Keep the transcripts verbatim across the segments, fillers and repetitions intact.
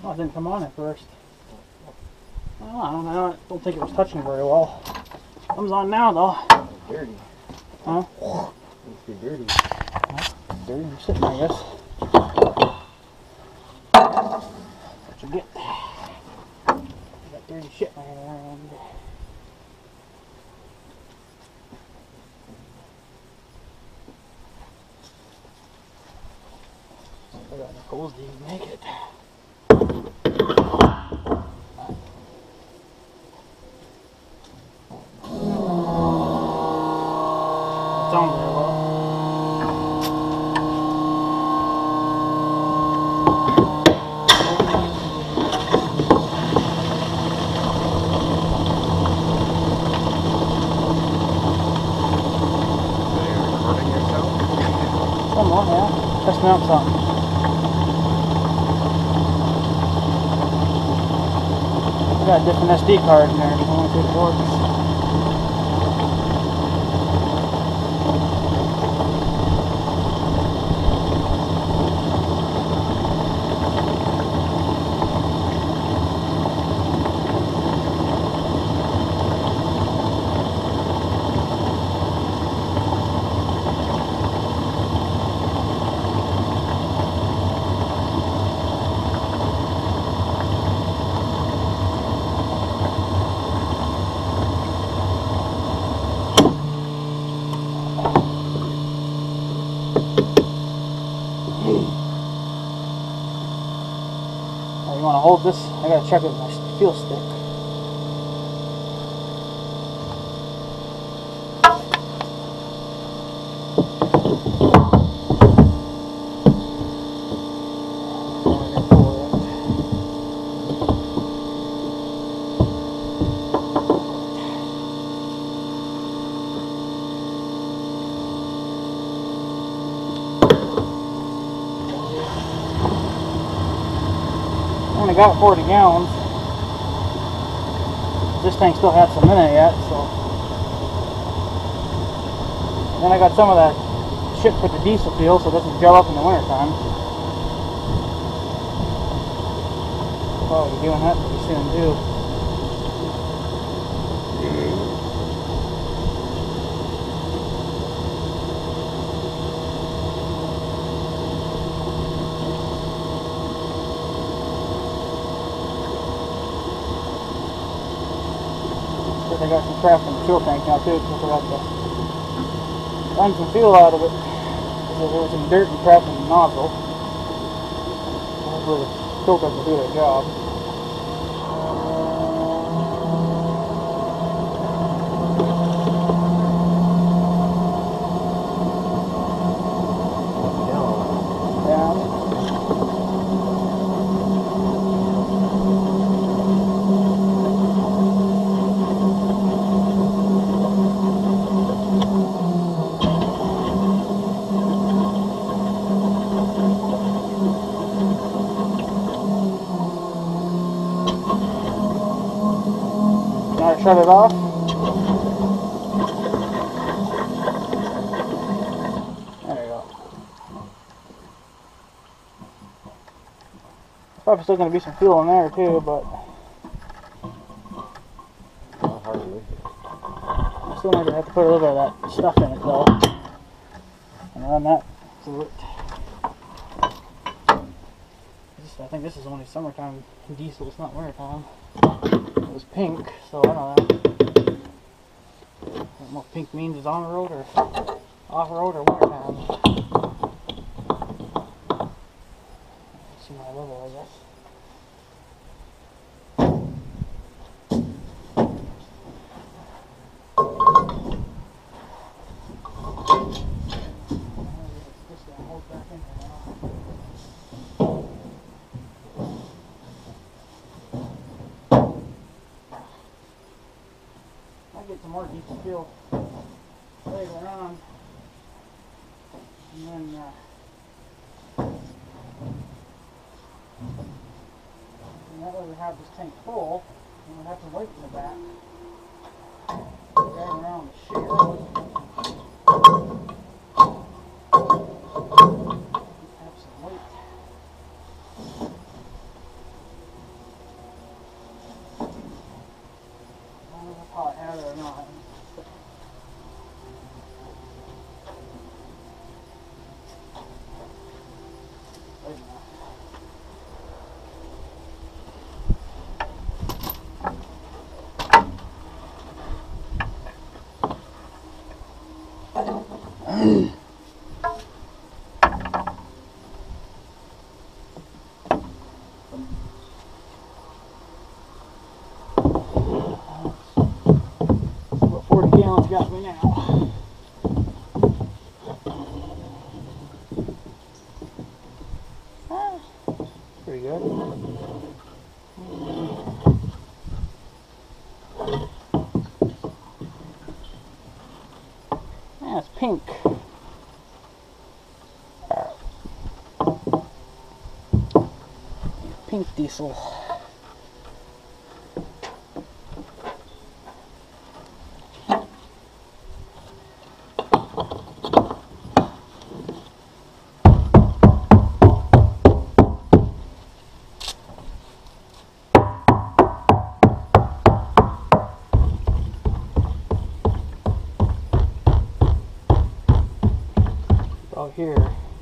Oh, it didn't come on at first. I don't know. I don't think it was touching very well. Comes on now, though. It's dirty. Huh? It's too dirty. Well, dirty and sitting, I guess. What you get? Got dirty shit laying around. I got enough holes to even make it. Sound very well. Are you recording yourself? Come on, yeah. Testing out something. I got a different S D card in there. I want to see if it works. Oh, you want to hold this? I gotta check it with my feel stick. I only got forty gallons. This tank still had some in it yet, so. And then I got some of that shit for the diesel fuel so it doesn't gel up in the winter time. Probably doing that pretty soon too. I got some crap in the fuel tank now too, because I forgot to run some fuel out of it. Because there was some dirt and crap in the nozzle. Hopefully the filter will do their job. Shut it off. There you go. Probably still going to be some fuel in there too, but I still might have to put a little bit of that stuff in it though, and run that through it. I think this is only summertime diesel, it's not wintertime. It was pink, so I don't know. I don't know if pink means it's on the road or off road or wintertime. See my level, I guess. Get some more diesel fuel later on, and then uh, and that way we have this tank full, and we have some weight in the back, driving around the shit. Have some weight. got me now. Ah, pretty good. Yeah, it's pink. Pink diesel. About here.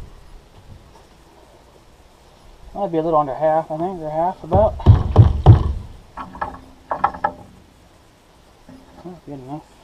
Might be a little under half, I think, or half about. Not good enough.